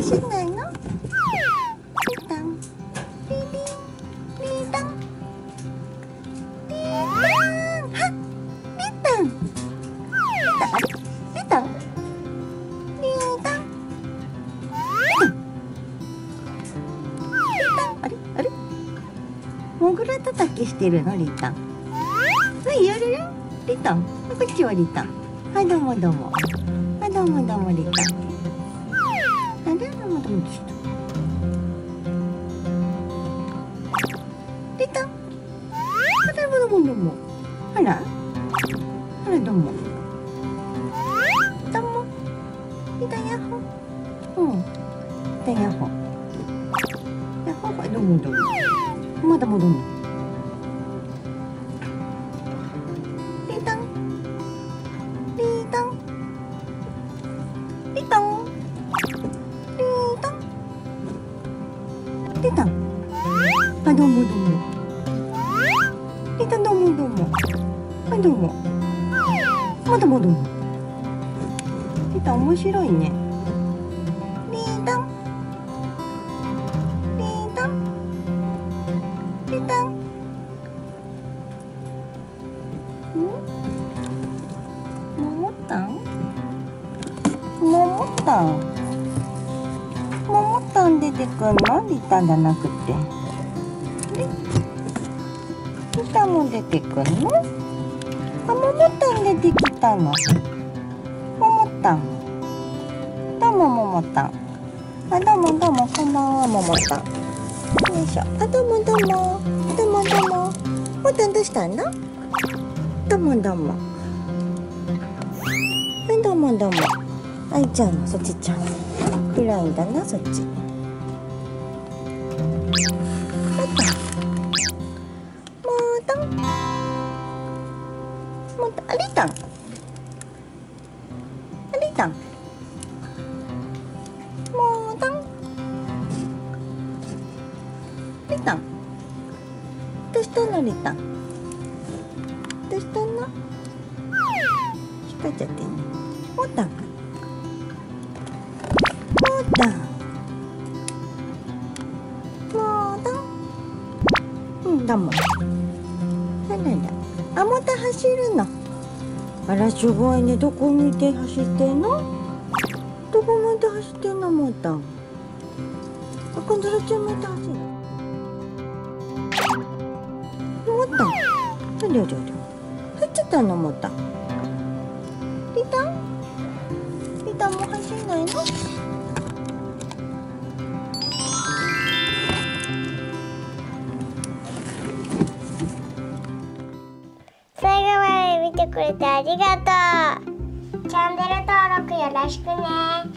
走んないの？リタン、リリン、リタン、リタン、リタン、リタン、リタン、あれあれ、モグラ叩きしてるのリタン。はい、やるよリタン。こっちはリタン。はい、どうもどうも。はい、どうもどうもリタン。あれ、どうもどうもちょっと。リタン。あれ、どうもどうも。あら。あら、どうも。どうも。リタンヤッホ。うん。リタンヤッホ。ヤッホ、はい、どうもどうも。まだもどうも。リタン。リタン。リタン。リタン。リタン。あ、どうもどうも。リタン、どうもどうも。はい、どうも。まだもどうも。リタン面白いね。リタン。リタン。リタン。ももたん？ももたん。ももたん出てくんの？リタンじゃなくて。リタンも出てくんの？あ、ももたん出てきたの。ももたん。どうもももたん。あ、どうもどうも、こんばんはももたん。よいしょ。あ、どうもどうも。どうもどうも。ももたんどうしたの？どうもどうも。はい、どうもどうも。あいちゃんのそっちちゃん。暗いんだな、そっち。もたん。もたん。あ、リタン。あ、リタン。もたん。リタン。どうしたのリタン。どうしたの？光っちゃってんね。もたん。もたん。もたん。うん、どうも。あらら。あ、もた走るの。あら、すごいね。どこ向いて走ってんの？どこ向いて走ってんの、もたん。あ、こんどらちゃん向いて走る。もたん。ありゃりゃりゃ。入っちゃったの、もたん。リタン？リタンも走んないの？ 最後まで見てくれてありがとう。チャンネル登録よろしくね。